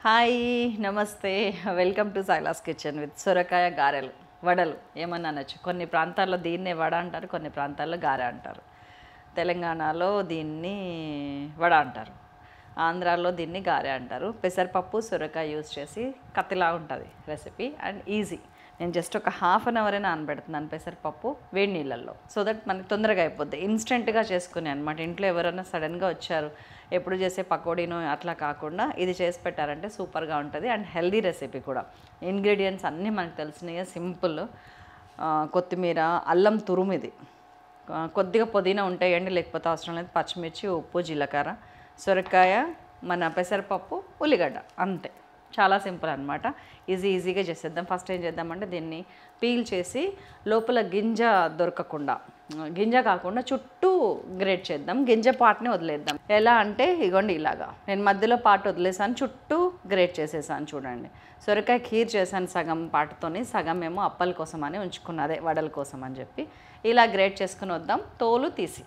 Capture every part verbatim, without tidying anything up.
Hi నమస్తే welcome to Saila's kitchen with సొరకాయ గారెలు వడలు ఏమన్నా అనొచ్చు. కొన్ని ప్రాంతాల్లో దీన్నే వడ అంటారు, కొన్ని ప్రాంతాల్లో గారె అంటారు. తెలంగాణలో దీన్ని వడ అంటారు, ఆంధ్రాలో దీన్ని గారె అంటారు. పెసరపప్పు సొరకాయ యూజ్ చేసి కత్తిలా ఉంటుంది రెసిపీ అండ్ ఈజీ. నేను జస్ట్ ఒక హాఫ్ అన్ అవరే నానబెడుతున్నాను పెసరపప్పు వేడి నీళ్ళల్లో, సో దట్ మనకి తొందరగా అయిపోద్ది. ఇన్స్టెంట్గా చేసుకునే అనమాట. ఇంట్లో ఎవరైనా సడన్గా వచ్చారు, ఎప్పుడు చేసే పకోడీనో అట్లా కాకుండా ఇది చేసి పెట్టారంటే సూపర్గా ఉంటుంది అండ్ హెల్దీ రెసిపీ కూడా. ఇంగ్రీడియంట్స్ అన్నీ మనకు తెలిసినాయి, సింపుల్. కొత్తిమీర, అల్లం తురుము, ఇది కొద్దిగా పుదీనా ఉంటాయండి, లేకపోతే అవసరం లేదు. పచ్చిమిర్చి, ఉప్పు, జీలకర్ర, సొరకాయ, మన పెసరపప్పు, ఉల్లిగడ్డ, అంతే. చాలా సింపుల్ అనమాట. ఈజీ ఈజీగా చేసేద్దాం. ఫస్ట్ ఏం చేద్దామంటే దీన్ని పీల్ చేసి లోపల గింజ దొరకకుండా, గింజ కాకుండా చుట్టూ గ్రేట్ చేద్దాం. గింజ పార్ట్ని వదిలేద్దాం. ఎలా అంటే ఇగోండి ఇలాగా నేను మధ్యలో పార్ట్ వదిలేసాను, చుట్టూ గ్రేట్ చేసేసాను. చూడండి, సొరకాయ ఖీర్ చేశాను సగం పాటుతోని, సగం ఏమో అప్పల కోసం అని ఉంచుకున్నదే వడల కోసం అని చెప్పి ఇలా గ్రేట్ చేసుకుని వద్దాం. తోలు తీసి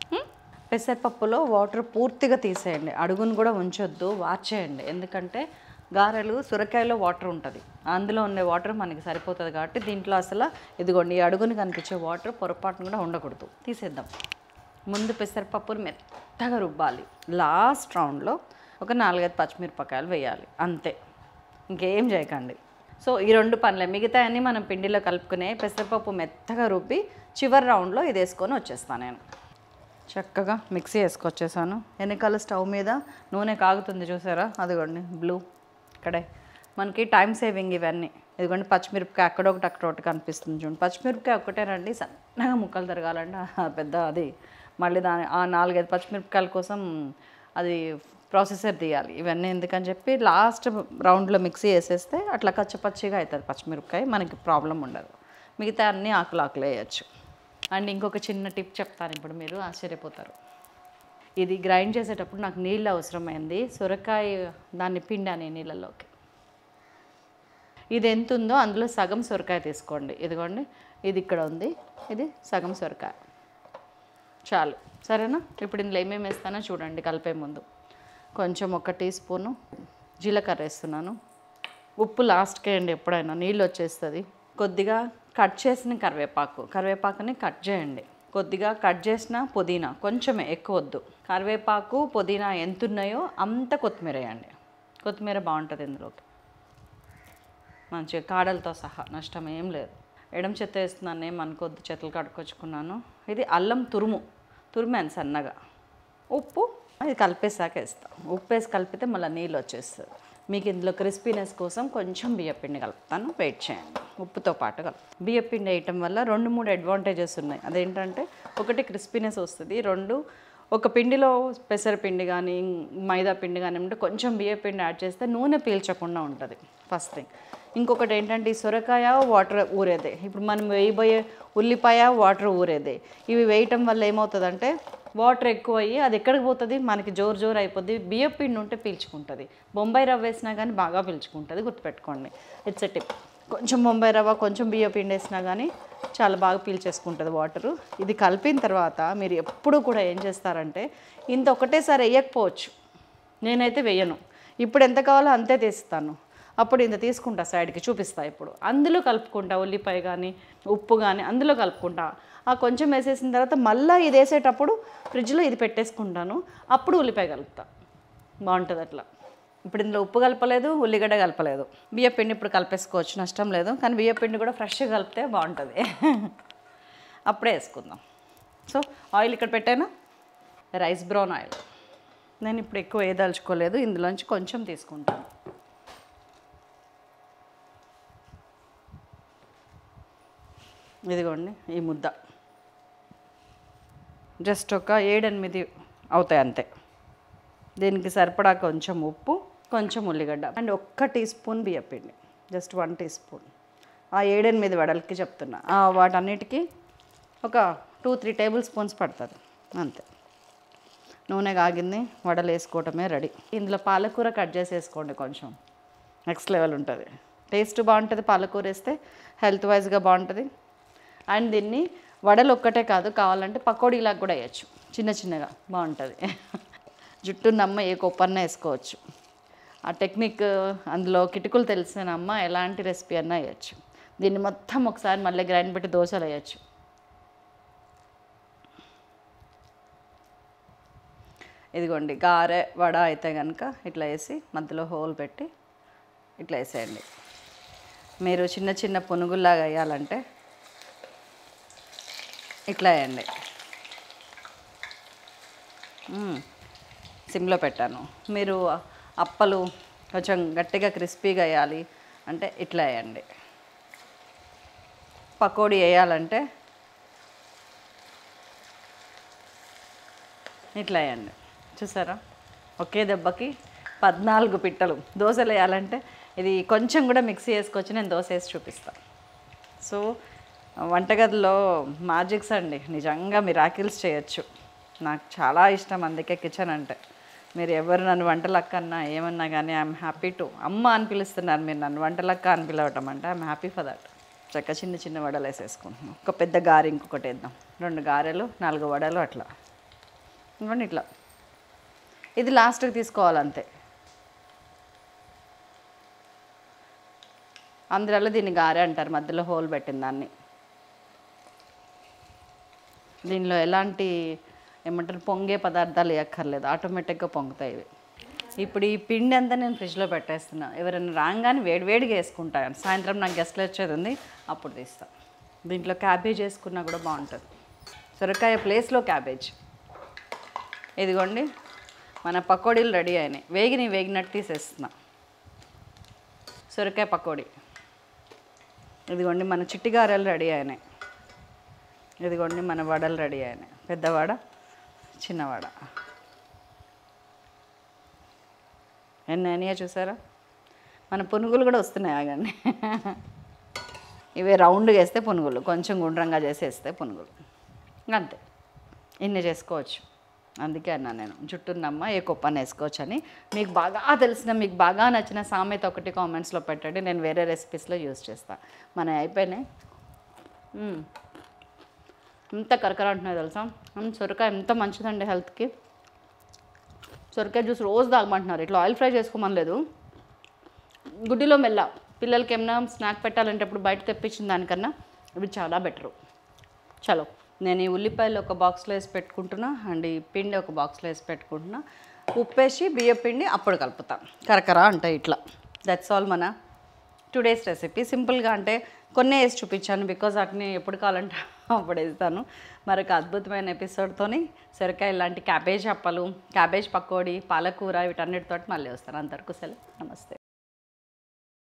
పెసరపప్పులో వాటర్ పూర్తిగా తీసేయండి, అడుగును కూడా ఉంచొద్దు, వాచేయండి. ఎందుకంటే గారెలు సొరకాయలో వాటర్ ఉంటుంది, అందులో ఉండే వాటర్ మనకి సరిపోతుంది కాబట్టి దీంట్లో అసలు ఇదిగోండి ఈ అడుగుని కనిపించే వాటర్ పొరపాటును కూడా ఉండకూడదు, తీసేద్దాం. ముందు పెసరపప్పును మెత్తగా రుబ్బాలి. లాస్ట్ రౌండ్లో ఒక నాలుగైదు పచ్చిమిరపకాయలు వేయాలి, అంతే. ఇంకేం చేయకండి. సో ఈ రెండు పనులే. మిగతా అన్నీ మనం పిండిలో కలుపుకునే పెసరపప్పు మెత్తగా రుబ్బి చివరి రౌండ్లో ఇది వేసుకొని వచ్చేస్తాను. నేను చక్కగా మిక్సీ వేసుకొచ్చేసాను. వెనకాల స్టవ్ మీద నూనె కాగుతుంది చూసారా, అదిగోండి బ్లూ. ఇక్కడే మనకి టైం సేవింగ్ ఇవన్నీ. ఇదిగోండి పచ్చిమిరపకాయ అక్కడొకటి అక్కడొకటి కనిపిస్తుంది చూడండి. పచ్చిమిరపకాయ ఒకటేనండి, సన్నగా ముక్కలు తరగాలంటే పెద్ద అది. మళ్ళీ దాని ఆ నాలుగైదు పచ్చిమిరపకాయల కోసం అది ప్రాసెసర్ తీయాలి. ఇవన్నీ ఎందుకని చెప్పి లాస్ట్ రౌండ్లో మిక్సీ వేసేస్తే అట్లా కచ్చపచ్చిగా అవుతుంది పచ్చిమిరపకాయ, మనకి ప్రాబ్లం ఉండదు. మిగతా అన్నీ ఆకులు ఆకులు వేయచ్చు. అండ్ ఇంకొక చిన్న టిప్ చెప్తాను, ఇప్పుడు మీరు ఆశ్చర్యపోతారు. ఇది గ్రైండ్ చేసేటప్పుడు నాకు నీళ్ళు అవసరమైంది. సొరకాయ దాన్ని పిండాను నీళ్ళలోకి. ఇది ఎంత ఉందో అందులో సగం సొరకాయ తీసుకోండి. ఇదిగోండి ఇది ఇక్కడ ఉంది, ఇది సగం సొరకాయ చాలు, సరేనా? ఇప్పుడు ఇందులో ఏమేమి వేస్తానో చూడండి. కలిపే ముందు కొంచెం ఒక టీ స్పూను జీలకర్ర వేస్తున్నాను. ఉప్పు లాస్ట్కే అండి, ఎప్పుడైనా నీళ్ళు వచ్చేస్తుంది. కొద్దిగా కట్ చేసిన కరివేపాకు, కరివేపాకుని కట్ చేయండి. కొద్దిగా కట్ చేసిన పుదీనా, కొంచెమే, ఎక్కువ వద్దు. కరివేపాకు పుదీనా ఎంత ఉన్నాయో అంత కొత్తిమీర వేయండి. కొత్తిమీర బాగుంటుంది ఇందులోకి, మంచిగా కాడలతో సహా, నష్టం ఏం లేదు. ఎడం చెత్త వేస్తున్నాను, ఏం అనుకోద్దు, చేతులు కడుక్కొచ్చుకున్నాను. ఇది అల్లం తురుము, తురిమాను సన్నగా. ఉప్పు ఇది కలిపేసాక వేస్తాం. ఉప్పు వేసి కలిపితే మళ్ళీ నీళ్ళు వచ్చేస్తుంది. మీకు ఇందులో క్రిస్పీనెస్ కోసం కొంచెం బియ్యపిండి కలుపుతాను, వెయిట్ చేయండి. ఉప్పుతో పాటు కలుపు. బియ్యపిండి వేయటం వల్ల రెండు మూడు అడ్వాంటేజెస్ ఉన్నాయి. అదేంటంటే ఒకటి క్రిస్పీనెస్ వస్తుంది, రెండు ఒక పిండిలో పెసరపిండి కానీ మైదా పిండి కానీ ఉంటే కొంచెం బియ్యపిండి యాడ్ చేస్తే నూనె పీల్చకుండా ఉంటుంది, ఫస్ట్ థింగ్. ఇంకొకటి ఏంటంటే ఈ సొరకాయ వాటర్ ఊరేదే, ఇప్పుడు మనం వేయబోయే ఉల్లిపాయ వాటర్ ఊరేదే. ఇవి వేయటం వల్ల ఏమవుతుందంటే వాటర్ ఎక్కువ అయ్యి అది ఎక్కడికి పోతుంది, మనకి జోరు జోరు అయిపోద్ది. బియ్యం పిండి ఉంటే పీల్చుకుంటుంది. బొంబాయి రవ్వ వేసినా కానీ బాగా పీల్చుకుంటుంది, గుర్తుపెట్టుకోండి. It's a tip. కొంచెం బొంబాయి రవ్వ కొంచెం బియ్యం పిండి వేసినా కానీ చాలా బాగా పీల్చేసుకుంటుంది వాటరు. ఇది కలిపిన తర్వాత మీరు ఎప్పుడు కూడా ఏం చేస్తారంటే ఇంత ఒకటేసారి వేయకపోవచ్చు, నేనైతే వేయను. ఇప్పుడు ఎంత కావాలో అంతే తీస్తాను. అప్పుడు ఇంత తీసుకుంటా సైడ్కి, చూపిస్తా. ఇప్పుడు అందులో కలుపుకుంటా ఉల్లిపాయ కానీ ఉప్పు కానీ అందులో కలుపుకుంటా. ఆ కొంచెం వేసేసిన తర్వాత మళ్ళీ ఇది వేసేటప్పుడు ఫ్రిడ్జ్లో ఇది పెట్టేసుకుంటాను, అప్పుడు ఉల్లిపాయ కలుపుతా. బాగుంటుంది అట్లా. ఇప్పుడు ఇందులో ఉప్పు కలపలేదు, ఉల్లిగడ్డ కలపలేదు. బియ్యపిండి ఇప్పుడు కలిపేసుకోవచ్చు, నష్టం లేదు. కానీ బియ్యపిండి కూడా ఫ్రెష్గా కలిపితే బాగుంటుంది. అప్పుడే వేసుకుందాం. సో ఆయిల్ ఇక్కడ పెట్టాను, రైస్ బ్రౌన్ ఆయిల్. నేను ఇప్పుడు ఎక్కువ వేయదలుచుకోలేదు, ఇందులోంచి కొంచెం తీసుకుంటాను. ఇదిగోండి ఈ ముద్ద జస్ట్ ఒక ఏడెనిమిది అవుతాయి అంతే. దీనికి సరిపడా కొంచెం ఉప్పు, కొంచెం ఉల్లిగడ్డ అండ్ ఒక్క టీ స్పూన్ బియ్యపిండి, జస్ట్ వన్ టీ స్పూన్. ఆ ఏడెనిమిది వడలకి చెప్తున్నా. వాటన్నిటికీ ఒక టూ త్రీ టేబుల్ స్పూన్స్ పడుతుంది అంతే. నూనె కాగింది, వడలు వేసుకోవటమే రెడీ. ఇందులో పాలకూర కట్ చేసి వేసుకోండి, కొంచెం నెక్స్ట్ లెవెల్ ఉంటుంది. టేస్ట్ బాగుంటుంది, పాలకూర వేస్తే హెల్త్ వైజ్గా బాగుంటుంది. అండ్ దీన్ని వడలు ఒక్కటే కాదు, కావాలంటే పకోడీలాగా కూడా వేయచ్చు, చిన్న చిన్నగా బాగుంటుంది. జుట్టు నమ్మ ఏ కొప్పన్న వేసుకోవచ్చు. ఆ టెక్నిక్ అందులో కిటుకులు తెలిసిన అమ్మ ఎలాంటి రెసిపీ అన్నా వేయచ్చు. దీన్ని మొత్తం ఒకసారి మళ్ళీ గ్రైండ్ పెట్టి దోశలు వేయచ్చు. ఇదిగోండి గారె వడ అయితే కనుక ఇట్లా వేసి మధ్యలో హోల్ పెట్టి ఇట్లా వేసేయండి. మీరు చిన్న చిన్న పునుగుల్లాగా వేయాలంటే ఇట్లా వేయండి. సిమ్లో పెట్టాను. మీరు అప్పలు కొంచెం గట్టిగా క్రిస్పీగా వేయాలి అంటే ఇట్లా వేయండి. పకోడీ వేయాలంటే ఇట్లా వేయండి. చూసారా, ఒకే దెబ్బకి పద్నాలుగు పిట్టలు. దోశలు వేయాలంటే ఇది కొంచెం కూడా మిక్సీ వేసుకొచ్చి నేను దోశ వేసి చూపిస్తాను. సో వంటగదిలో మ్యాజిక్స్ అండి, నిజంగా మిరాకిల్స్ చేయొచ్చు. నాకు చాలా ఇష్టం అందుకే కిచెన్ అంటే. మీరు ఎవరు నన్ను వంటలక్క అన్నా ఏమన్నా కానీ ఐఎమ్ హ్యాపీ టు. అమ్మ అని పిలుస్తున్నారు మీరు నన్ను, వంటలక్క అని పిలవటం అంటే ఐఎమ్ హ్యాపీ ఫర్ దట్. చక్క చిన్న చిన్న వడలు వేసేసుకుంటున్నాం. ఒక పెద్ద గారె ఇంకొకటి వేద్దాం. రెండు గారెలు, నాలుగు వడలు అట్లా ఇవ్వండి. ఇట్లా ఇది లాస్ట్కి తీసుకోవాలంతే. ఆంధ్రాలో దీన్ని గారె అంటారు, మధ్యలో హోల్ పెట్టిన దాన్ని. దీనిలో ఎలాంటి ఏమంటారు పొంగే పదార్థాలు వేయక్కర్లేదు, ఆటోమేటిక్గా పొంగుతాయి ఇవి. ఇప్పుడు ఈ పిండి అంతా నేను ఫ్రిడ్జ్లో పెట్టేస్తున్నా. ఎవరైనా రాగానే వేడివేడిగా వేసుకుంటాను. సాయంత్రం నాకు గెస్ట్లు వచ్చేది ఉంది, అప్పుడు తీస్తాను. దీంట్లో క్యాబేజ్ వేసుకున్నా కూడా బాగుంటుంది. సొరకాయ ప్లేస్లో క్యాబేజ్. ఇదిగోండి మన పకోడీలు రెడీ అయినాయి. వేగిని వేగినట్టు తీసేస్తున్నా సొరకాయ పకోడీ. ఇదిగోండి మన చిట్టిగారెలు రెడీ అయినాయి. ఇదిగోండి మన వడలు రెడీ అయినాయి. పెద్దవాడ, చిన్నవాడ ఎన్ని అయినాయో చూసారా. మన పునుగులు కూడా వస్తున్నాయి. ఆగండి, ఇవే రౌండ్గా వేస్తే పునుగులు, కొంచెం గుండ్రంగా చేసి వేస్తే పునుగులు. అంతే, ఇన్ని చేసుకోవచ్చు. అందుకే అన్నా నేను జుట్టున్నమ్మ ఏ కుప్పని వేసుకోవచ్చు అని. మీకు బాగా తెలిసిన, మీకు బాగా నచ్చిన సామెత ఒకటి కామెంట్స్లో పెట్టండి, నేను వేరే రెసిపీస్లో యూజ్ చేస్తాను. మన అయిపోయినాయి. ఎంత కరకర అంటున్నాయి తెలుసా. సొరకాయ ఎంత మంచిదండి హెల్త్కి. సొరకాయ జ్యూస్ రోజు తాగమంటున్నారు. ఇట్లా ఆయిల్ ఫ్రై చేసుకోమనలేదు. గుడ్డిలో మెల్ల పిల్లలకి ఏమైనా స్నాక్ పెట్టాలంటే ఇప్పుడు బయట తెప్పించిన దానికన్నా ఇవి చాలా బెటరు. చలో, నేను ఈ ఉల్లిపాయలు ఒక బాక్స్లో వేసి పెట్టుకుంటున్నా అండ్ ఈ పిండి ఒక బాక్స్లో వేసి పెట్టుకుంటున్నా. ఉప్పేసి బియ్య పిండి అప్పుడు కలుపుతా. కరకర అంటే ఇట్లా. దట్స్ ఆల్ మన టుడేస్ రెసిపీ. సింపుల్గా అంటే కొన్ని వేసి చూపించాను, బికాజ్ వాటిని ఎప్పుడు కావాలంటే అప్పుడు వేస్తాను. మరొక అద్భుతమైన ఎపిసోడ్తోని సొరకాయ ఇలాంటి క్యాబేజ్ అప్పలు, క్యాబేజ్ పకోడీ, పాలకూర వీటన్నిటితోటి మళ్ళీ వస్తాను. అంతవరకు సెలవు, నమస్తే.